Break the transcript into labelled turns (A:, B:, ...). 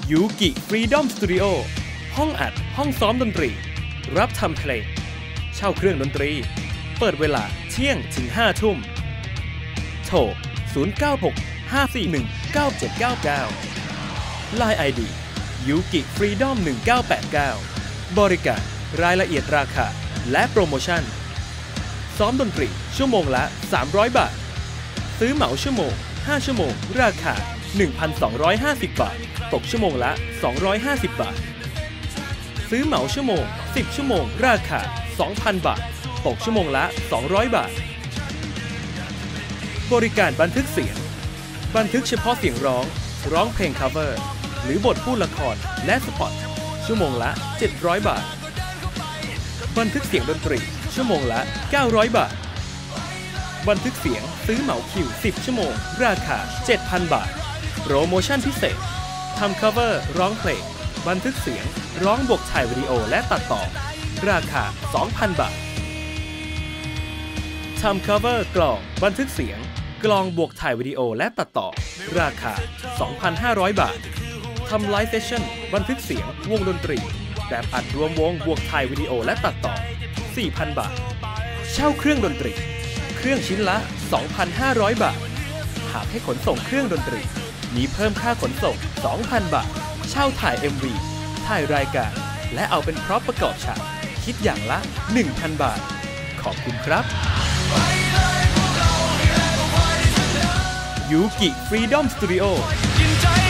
A: ยูกิฟรีดอมสตูดิโอห้องอัดห้องซ้อมดนตรีรับทำเพลงเช่าเครื่องดนตรีเปิดเวลาเที่ยงถึง5 ทุ่มโทร096 541 9799 Line ID ยูกิฟรีดอม1989บริการรายละเอียดราคาและโปรโมชั่นซ้อมดนตรีชั่วโมงละ300 บาทซื้อเหมาชั่วโมง5 ชั่วโมงราคา 1,250 บาทตกชั่วโมงละ250 บาทซื้อเหมาชั่วโมง10 ชั่วโมงราคา 2,000 บาทตกชั่วโมงละ200 บาทบริการบันทึกเสียงบันทึกเฉพาะเสียงร้องเพลง cover หรือบทพูดละครและสปอตชั่วโมงละ700 บาทบันทึกเสียงดนตรีชั่วโมงละ900 บาทบันทึกเสียงซื้อเหมาคิว10 ชั่วโมงราคา 7,000 บาทโปรโมชั่นพิเศษทำ cover ร้องเพลงบันทึกเสียงร้องบวกถ่ายวิดีโอและตัดต่อราคา 2,000 บาททำ cover กลองบันทึกเสียงกลองบวกถ่ายวิดีโอและตัดต่อราคา 2,500 บาททำ Live Session บันทึกเสียงวงดนตรีแบบอัดรวมวงบวกถ่ายวิดีโอและตัดต่อ 4,000 บาทเช่าเครื่องดนตรีเครื่องชิ้นละ 2,500 บาทหากให้ขนส่งเครื่องดนตรีมีเพิ่มค่าขนส่ง 2,000 บาทเช่าถ่าย MV ถ่ายรายการและเอาเป็นพร็อพประกอบฉากคิดอย่างละ 1,000 บาทขอบคุณครับยูกิฟรีดอมสตูดิโอ